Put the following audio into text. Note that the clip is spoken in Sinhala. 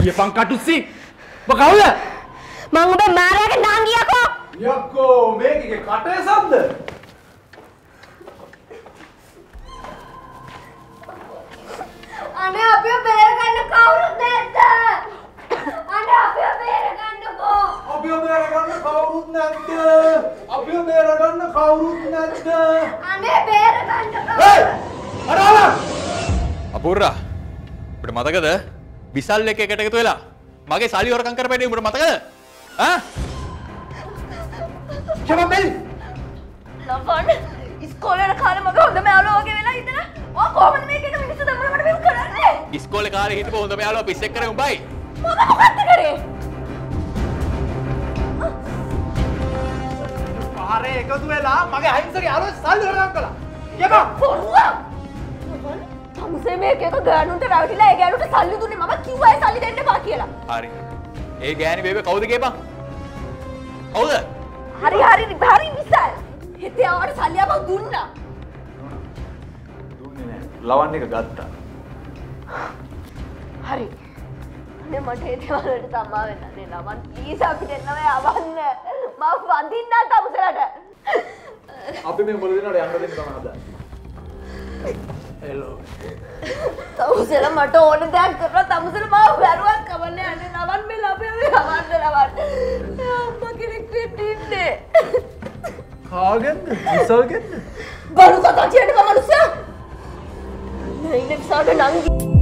කියපන් කටුස්සි. ඔබ කවුද? මං ඔබ මාරයාගේ නාංගියකෝ. යක්කෝ මේකේ කටේ සද්ද. අනේ අපිව බේරගන්න කවුරුත් නැද්ද? අනේ අපිව බේරගන්නකෝ. අපිව බේරගන්න කවුරුත් නැද්ද? අපිව බේරගන්න කවුරුත් නැද්ද? අනේ බේරගන්නකෝ. හේ! අරාලා! අපූර්වා ඔබට මතකද? විසල් එක එකට එකතු වෙලා මගේ සල්ලි හොරකම් කරපැටි ඔබට මතකද? ඈ? චමබෙල්! ලවන් ඉස්කෝලේ කාලේ මගේ හොඳම යාළුවා වගේ වෙලා ඉඳලා ඔය කොහොමද මේක එක මිනිස්සු දැම්මම මට මේක කරන්නේ? ඉස්කෝලේ කාලේ හිටපු හොඳම යාළුවා පිස්සෙක් කරේ උඹයි. මම මොකක්ද කරේ? පාරේ එකතු වෙලා මගේ අහිංසක යාළුවා සල්ලි හොරකම් කළා. කියපන්. පොරුවා. තමුසේ මේක එක ගෑනුන්ට රැවටිලා ඒ ගෑනුන්ට සල්ලි දුන්නේ මම කිව්වා ඒ සල්ලි දෙන්න බා කියලා. හරි. ඒ ගෑණි බේබේ කවුද කියපන්? කවුද? හරි විසල්. හිතේ ආවට සල්ලි අපව දුන්නා. දුන්නේ නැහැ. ලවන් එක ගත්තා. හරි. අනේ මට ඒ දේවල් වලට සම්මා වෙන්න. නේ ලවන් ප්ලීස් අපිට එන්නම යවන්න. මම වඳින්න තමුසලට. අපි මේ මොළ දෙනාට යන්න දෙන්න තමයි හදන්නේ. හෙලෝ. තමුසල මට ඕන දෙයක් කරලා තමුසල මාව වැරුවක් කවන්නේ අනේ ලවන් මේ ළපේ යවන්න ලවන්. අම්මා කෙනෙක් වෙන්න ඉන්නේ. කාගෙන්ද? විසල්ගෙන්ද? බරු කතා කියන්න මනුස්සයා. නේ ඉන්නේ විසල්ගේ නංගි.